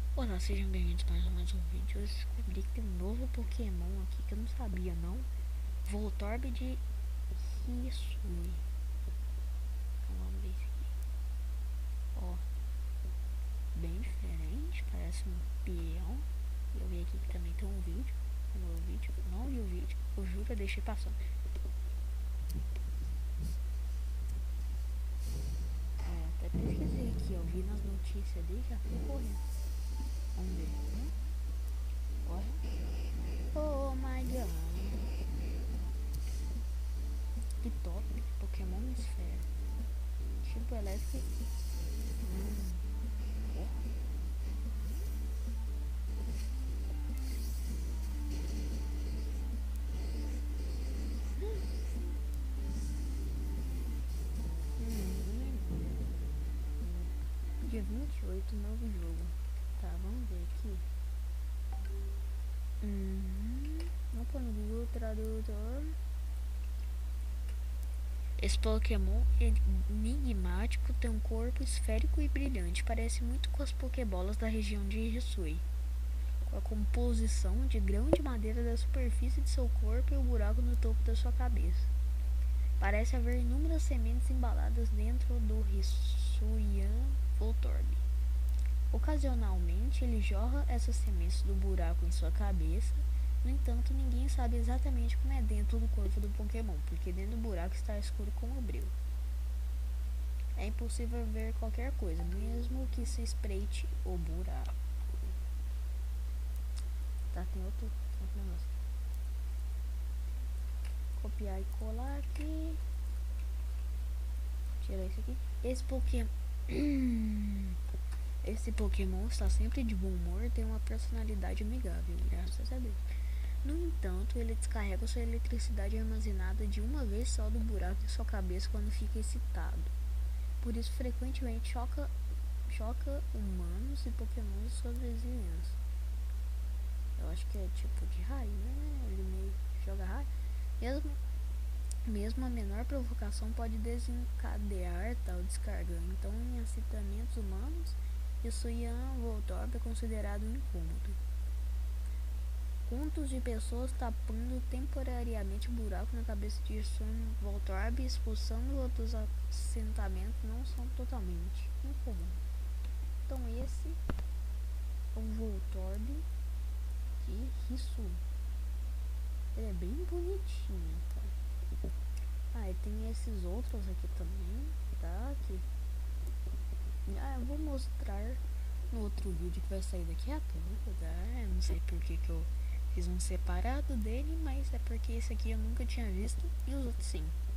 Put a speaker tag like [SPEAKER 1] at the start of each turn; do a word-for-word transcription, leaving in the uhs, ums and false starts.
[SPEAKER 1] Olá, sejam bem-vindos mais a mais um vídeo. Eu descobri que tem um novo Pokémon aqui que eu não sabia não. Voltorb de Hisui. Então vamos ver isso aqui. Ó, bem diferente, parece um peão. E eu vi aqui que também tem um vídeo. Um novo vídeo. Eu não vi o vídeo, eu juro, eu deixei passando. É, até pesquisei aqui, eu vi nas notícias ali, já fui correndo. Vamos ver. Hum? Corre. Oh my god. Que top, Pokémon Esfera. Tipo elétrico. Hum. Oh. Hum, dia vinte e oito, novo jogo. Tá, vamos ver aqui. Hum, vamos pôr no Google Tradutor. Esse Pokémon enigmático tem um corpo esférico e brilhante. Parece muito com as Pokébolas da região de Hisui. Com a composição de grão de madeira da superfície de seu corpo e o buraco no topo da sua cabeça. Parece haver inúmeras sementes embaladas dentro do Hisuian Voltorb. Ocasionalmente, ele jorra essas sementes do buraco em sua cabeça. No entanto, ninguém sabe exatamente como é dentro do corpo do Pokémon, porque dentro do buraco está escuro como o breu. É impossível ver qualquer coisa, mesmo que se espreite o buraco. Tá, tem outro, outro negócio. Copiar e colar aqui. Tirar isso aqui. Esse Pokémon... Esse Pokémon está sempre de bom humor e tem uma personalidade amigável, graças a Deus. No entanto, ele descarrega sua eletricidade armazenada de uma vez só do buraco em sua cabeça quando fica excitado. Por isso, frequentemente choca, choca humanos e Pokémon de sua vizinhança. Eu acho que é tipo de raio, né? Ele meio joga raio. Mesmo, mesmo a menor provocação pode desencadear tal descarga. Então, em assentamentos humanos, Hisuian Voltorb é considerado um incômodo. Contos de pessoas tapando temporariamente o buraco na cabeça de Hisuian Voltorb e expulsando-o dos assentamentos não são totalmente incomuns. Então esse é o Voltorb de Hisui. Ele é bem bonitinho, tá? Ah, e tem esses outros aqui também, tá? Aqui. Ah, eu vou mostrar no outro vídeo que vai sair daqui a pouco, tá? Eu não sei por que que eu fiz um separado dele, mas é porque esse aqui eu nunca tinha visto e os outros sim.